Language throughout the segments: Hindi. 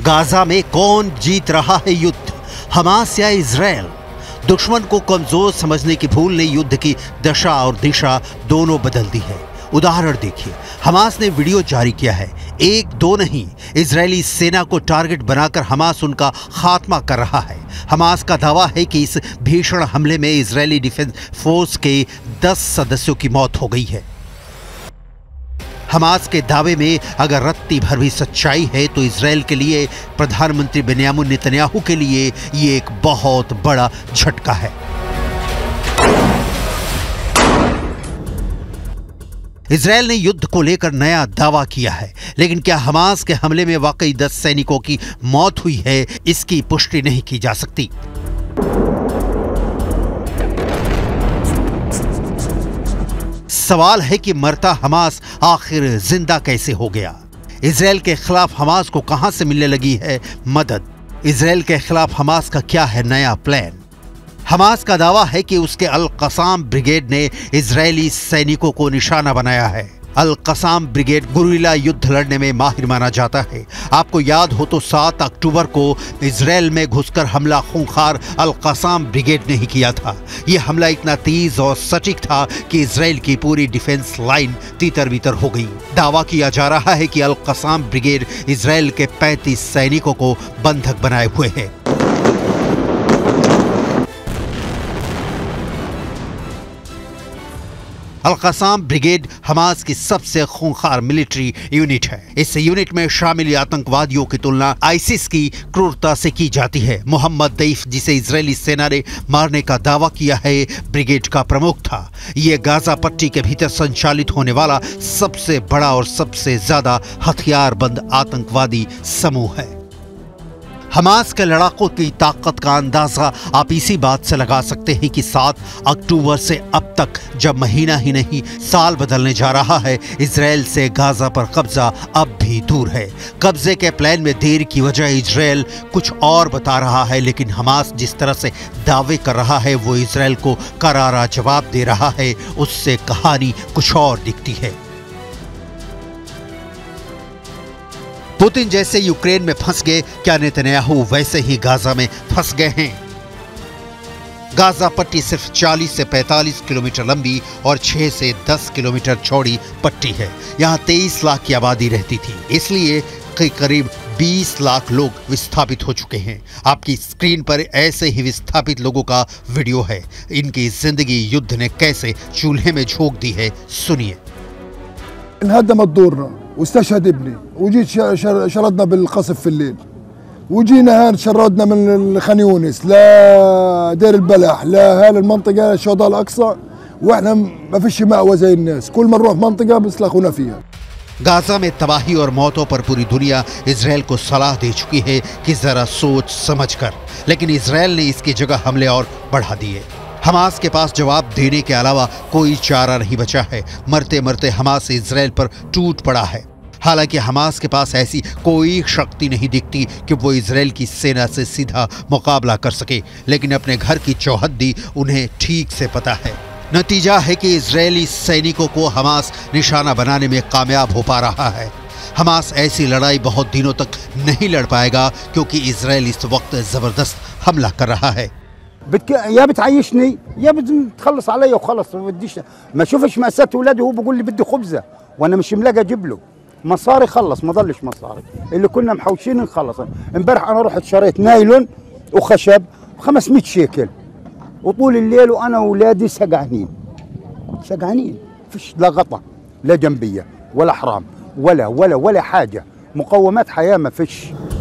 गाजा में कौन जीत रहा है युद्ध, हमास या इजराइल? दुश्मन को कमजोर समझने की भूल ने युद्ध की दशा और दिशा दोनों बदल दी है। उदाहरण देखिए, हमास ने वीडियो जारी किया है, एक दो नहीं, इजरायली सेना को टारगेट बनाकर हमास उनका खात्मा कर रहा है। हमास का दावा है कि इस भीषण हमले में इजरायली डिफेंस फोर्स के 10 सदस्यों की मौत हो गई है। हमास के दावे में अगर रत्ती भर भी सच्चाई है तो इजराइल के लिए, प्रधानमंत्री बेन्यामिन नेतन्याहू के लिए ये एक बहुत बड़ा झटका है। इजराइल ने युद्ध को लेकर नया दावा किया है, लेकिन क्या हमास के हमले में वाकई 10 सैनिकों की मौत हुई है, इसकी पुष्टि नहीं की जा सकती। सवाल है कि मरता हमास आखिर जिंदा कैसे हो गया? इजराइल के खिलाफ हमास को कहां से मिलने लगी है मदद? इजराइल के खिलाफ हमास का क्या है नया प्लान? हमास का दावा है कि उसके अल कसाम ब्रिगेड ने इजरायली सैनिकों को निशाना बनाया है। अल कसाम ब्रिगेड गुरिल्ला युद्ध लड़ने में माहिर माना जाता है। आपको याद हो तो 7 अक्टूबर को इजराइल में घुसकर हमला खूंखार अल कसाम ब्रिगेड ने ही किया था। यह हमला इतना तेज और सटीक था कि इजराइल की पूरी डिफेंस लाइन तीतर बीतर हो गई। दावा किया जा रहा है कि अल कसाम ब्रिगेड इजराइल के 35 सैनिकों को बंधक बनाए हुए है। अल कसाम ब्रिगेड हमास की सबसे खूंखार मिलिट्री यूनिट है। इस यूनिट में शामिल आतंकवादियों की तुलना आईसिस की क्रूरता से की जाती है। मोहम्मद दैफ, जिसे इजरायली सेना ने मारने का दावा किया है, ब्रिगेड का प्रमुख था। यह गाजा पट्टी के भीतर संचालित होने वाला सबसे बड़ा और सबसे ज्यादा हथियारबंद आतंकवादी समूह है। हमास के लड़ाकों की ताकत का अंदाजा आप इसी बात से लगा सकते हैं कि 7 अक्टूबर से अब तक, जब महीना ही नहीं साल बदलने जा रहा है, इजराइल से गाजा पर कब्जा अब भी दूर है। कब्जे के प्लान में देर की वजह इजराइल कुछ और बता रहा है, लेकिन हमास जिस तरह से दावे कर रहा है वो इजराइल को करारा जवाब दे रहा है, उससे कहानी कुछ और दिखती है। पुतिन जैसे यूक्रेन में फंस गए, क्या नेतन्याहू वैसे ही गाजा में फंस गए हैं? गाजा पट्टी सिर्फ 40 से 45 किलोमीटर लंबी और 6 से 10 किलोमीटर चौड़ी पट्टी है। यहाँ 23 लाख की आबादी रहती थी, इसलिए करीब 20 लाख लोग विस्थापित हो चुके हैं। आपकी स्क्रीन पर ऐसे ही विस्थापित लोगों का वीडियो है। इनकी जिंदगी युद्ध ने कैसे चूल्हे में झोंक दी है, सुनिए। واستشهد ابني وجيت شردنا بالقصف في الليل وجينا هان شردنا من خان يونس لا دير البلح لا هال المنطقه الشهداء الاقصى واحنا ما فيش مأوى زي الناس كل ما نروح منطقه بيسلخونا فيها। गाजा में तबाही और मौतों पर पूरी दुनिया इजराइल को सलाह दे चुकी है कि जरा सोच समझ कर, लेकिन इजराइल ने इसकी जगह हमले और बढ़ा दिए। हमास के पास जवाब देने के अलावा कोई चारा नहीं बचा है। मरते मरते हमास इजराइल पर टूट पड़ा है। हालांकि हमास के पास ऐसी कोई शक्ति नहीं दिखती कि वो इजराइल की सेना से सीधा मुकाबला कर सके, लेकिन अपने घर की चौहद्दी उन्हें ठीक से पता है। नतीजा है कि इजरायली सैनिकों को हमास निशाना बनाने में कामयाब हो पा रहा है। हमास ऐसी लड़ाई बहुत दिनों तक नहीं लड़ पाएगा, क्योंकि इजराइल इस वक्त जबरदस्त हमला कर रहा है। يا بتعيشني يا بتخلص عليا وخلص، ما بديش ما اشوفش مأساة ولادي وهو بيقول لي بدي خبزه وانا مش ملاقي اجيب له مصاري. خلص ما ضلش مصاري، اللي كنا محوشين نخلص. امبارح انا رحت شريت نايلون وخشب ب 500 شيكل وطول الليل وانا واولادي سقعانين فيش لا غطا لا جنبيه ولا حرام ولا حاجه، مقومات حياه ما فيش।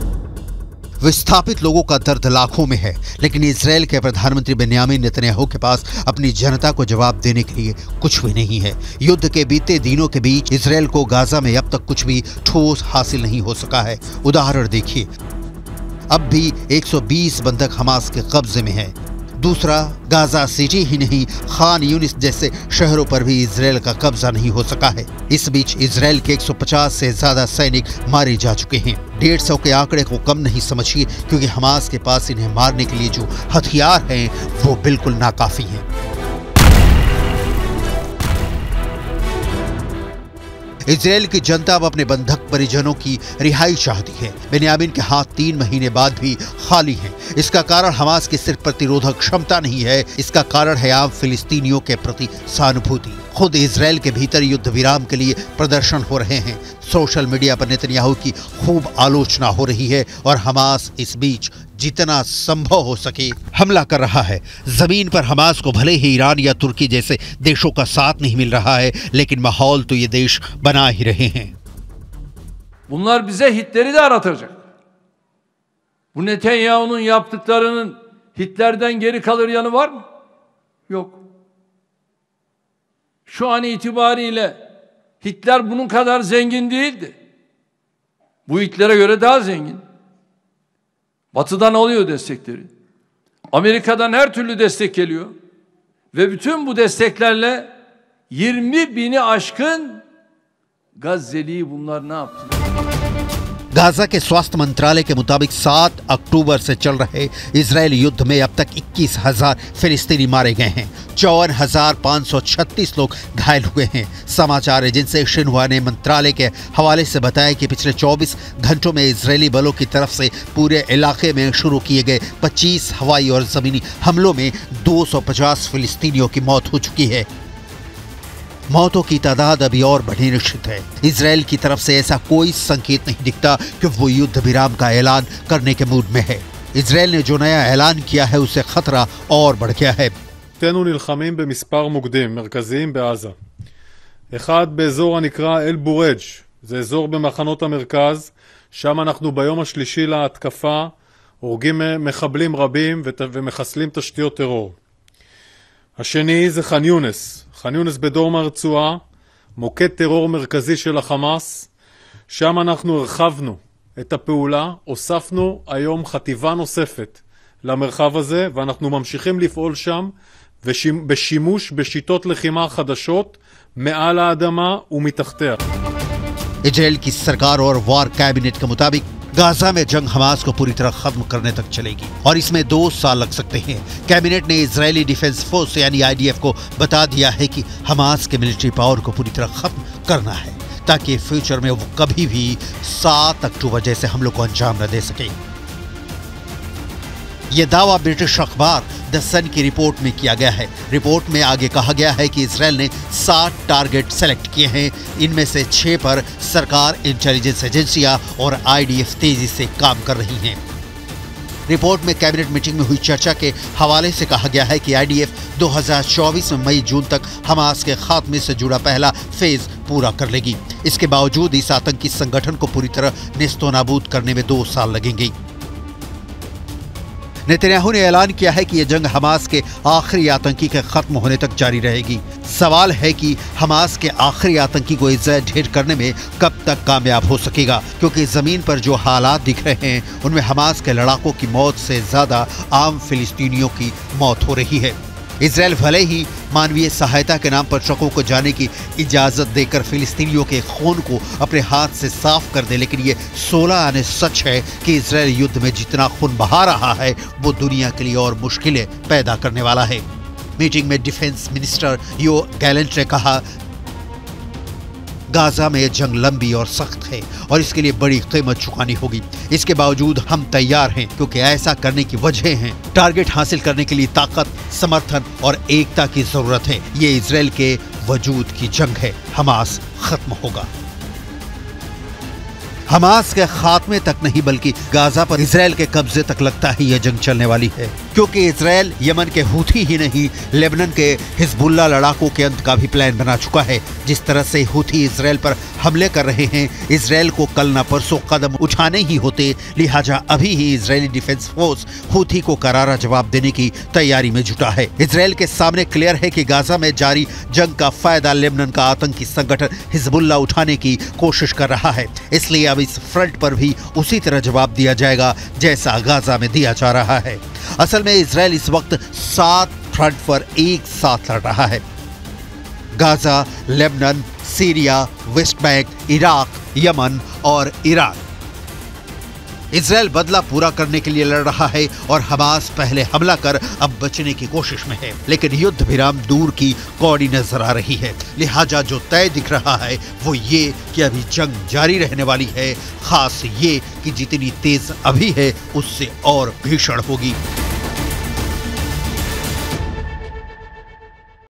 विस्थापित लोगों का दर्द लाखों में है, लेकिन इजराइल के प्रधानमंत्री बेन्यामिन नेतन्याहू के पास अपनी जनता को जवाब देने के लिए कुछ भी नहीं है। युद्ध के बीते दिनों के बीच इजराइल को गाजा में अब तक कुछ भी ठोस हासिल नहीं हो सका है। उदाहरण देखिए, अब भी 120 बंधक हमास के कब्जे में हैं। दूसरा, गाजा सिटी ही नहीं, खान यूनिस जैसे शहरों पर भी इजराइल का कब्जा नहीं हो सका है। इस बीच इजराइल के 150 से ज्यादा सैनिक मारे जा चुके हैं। 150 के आंकड़े को कम नहीं समझिए, क्योंकि हमास के पास इन्हें मारने के लिए जो हथियार हैं वो बिल्कुल नाकाफी हैं। इजरायल की जनता अब अपने बंधक परिजनों की रिहाई चाहती है। बेन्यामीन के हाथ 3 महीने बाद भी खाली हैं। इसका कारण हमास की सिर्फ प्रतिरोधक क्षमता नहीं है, इसका कारण है आम फिलिस्तीनियों के प्रति सहानुभूति। खुद इजरायल के भीतर युद्ध विराम के लिए प्रदर्शन हो रहे हैं। सोशल मीडिया पर नेतन्याहू की खूब आलोचना हो रही है और हमास इस बीच जितना संभव हो सके हमला कर रहा है। जमीन पर हमास को भले ही ईरान या तुर्की जैसे देशों का साथ नहीं मिल रहा है, लेकिन माहौल तो ये देश बना ही रहे हैं। Bunlar bize Hitler'i de aratacak. Bu Netanyahu'nun yaptıklarının Hitler'den geri kalır yanı var mı? Yok. Şu an itibariyle Hitler bunun kadar zengin değildi. Bu Hitler'e göre daha zengin. Batı'dan alıyor destekleri. Amerika'dan her türlü destek geliyor. Ve bütün bu desteklerle 20.000'i aşkın Gazze'liyi bunlar ne yaptılar? Gaza के स्वास्थ्य मंत्रालय के मुताबिक 7 अक्टूबर से चल रहे इजरायली युद्ध में अब तक 21,000 फिलिस्तीनी मारे गए हैं। 54,536 लोग घायल हुए हैं। समाचार एजेंसी शिन्हुआ ने मंत्रालय के हवाले से बताया कि पिछले 24 घंटों में इजरायली बलों की तरफ से पूरे इलाके में शुरू किए गए 25 हवाई और जमीनी हमलों में 250 फिलिस्तीनियों की मौत हो चुकी है। मौतों की तादाद अभी और बढ़ी निश्चित है। इजरायल की तरफ से ऐसा कोई संकेत नहीं दिखता कि वो युद्ध विराम का ऐलान करने के मूड में है। इजरायल ने जो नया ऐलान किया है उससे खतरा और बढ़ गया है। שתינו נלחמים במספר מוקדים מרכזיים בעזה. אחד באזור הנקרא אל בורג', זה אזור במחנות המרכז, שם אנחנו ביום השלישי להתקפה הורגים מחבלים רבים ומחסלים תשתיות טרור. השני זה ח'אן יונס. ח'אן יונס בדרום הרצועה, מוקד טרור מרכזי של החמאס, שם אנחנו הרחבנו את הפעולה, הוספנו היום חטיבה נוספת למרחב הזה, ואנחנו ממשיכים לפעול שם בשימוש בשיטות לחימה חדשות מעל האדמה ומתחתיה. इजरायल की सरकार और वॉर कैबिनेट के मुताबिक गाजा में जंग हमास को पूरी तरह खत्म करने तक चलेगी और इसमें 2 साल लग सकते हैं। कैबिनेट ने इजरायली डिफेंस फोर्स यानी IDF को बता दिया है कि हमास के मिलिट्री पावर को पूरी तरह खत्म करना है ताकि फ्यूचर में वो कभी भी 7 अक्टूबर जैसे हमलों को अंजाम न दे सके। यह दावा ब्रिटिश अखबार द सन की रिपोर्ट में किया गया है। रिपोर्ट में आगे कहा गया है कि इजरायल ने 7 टारगेट सेलेक्ट किए हैं। इनमें से 6 पर सरकार, इंटेलिजेंस एजेंसियां और IDF तेजी से काम कर रही हैं। रिपोर्ट में कैबिनेट मीटिंग में हुई चर्चा के हवाले से कहा गया है कि IDF 2024 में मई-जून तक हमास के खात्मे से जुड़ा पहला फेज पूरा कर लेगी। इसके बावजूद इस आतंकी संगठन को पूरी तरह नेस्तोनाबूद करने में 2 साल लगेंगे। नेतन्याहू ने ऐलान किया है कि यह जंग हमास के आखिरी आतंकी के खत्म होने तक जारी रहेगी। सवाल है कि हमास के आखिरी आतंकी को इजरायल ढेर करने में कब तक कामयाब हो सकेगा, क्योंकि जमीन पर जो हालात दिख रहे हैं उनमें हमास के लड़ाकों की मौत से ज्यादा आम फिलिस्तीनियों की मौत हो रही है। इजरायल भले ही मानवीय सहायता के नाम पर ट्रकों को जाने की इजाजत देकर फिलिस्तीनियों के खून को अपने हाथ से साफ कर दे, लेकिन ये 16 आने सच है कि इजरायल युद्ध में जितना खून बहा रहा है वो दुनिया के लिए और मुश्किलें पैदा करने वाला है। मीटिंग में डिफेंस मिनिस्टर यो गैलेंट ने कहा, गाजा में जंग लंबी और सख्त है और इसके लिए बड़ी कीमत चुकानी होगी। इसके बावजूद हम तैयार हैं, क्योंकि ऐसा करने की वजह हैं। टारगेट हासिल करने के लिए ताकत, समर्थन और एकता की जरूरत है। ये इजरायल के वजूद की जंग है। हमास खत्म होगा। हमास के खात्मे तक नहीं बल्कि गाजा पर इजरायल के कब्जे तक लगता है यह जंग चलने वाली है, क्योंकि इजरायल यमन के हूथी ही नहीं लेबनान के हिजबुल्लाह लड़ाकों के अंत का भी प्लान बना चुका है। जिस तरह से हूथी इजरायल पर हमले कर रहे हैं, इजरायल को कल न परसों कदम उठाने ही होते। लिहाजा अभी ही इजरायली डिफेंस फोर्स हूथी को करारा जवाब देने की तैयारी में जुटा है। इजरायल के सामने क्लियर है कि गाजा में जारी जंग का फायदा लेबनान का आतंकी संगठन हिजबुल्लाह उठाने की कोशिश कर रहा है। इसलिए अब इस फ्रंट पर भी उसी तरह जवाब दिया जाएगा जैसा गाजा में दिया जा रहा है। असल में इजरायल इस वक्त 7 फ्रंट पर एक साथ लड़ रहा है। Gaza, Lebanon, Syria, West Bank, Iraq, Yemen और ईरान। इजराइल बदला पूरा करने के लिए लड़ रहा है और हमास पहले हमला कर अब बचने की कोशिश में है, लेकिन युद्ध विराम दूर की कौड़ी नजर आ रही है। लिहाजा जो तय दिख रहा है वो ये कि अभी जंग जारी रहने वाली है, खास ये कि जितनी तेज अभी है उससे और भीषण होगी।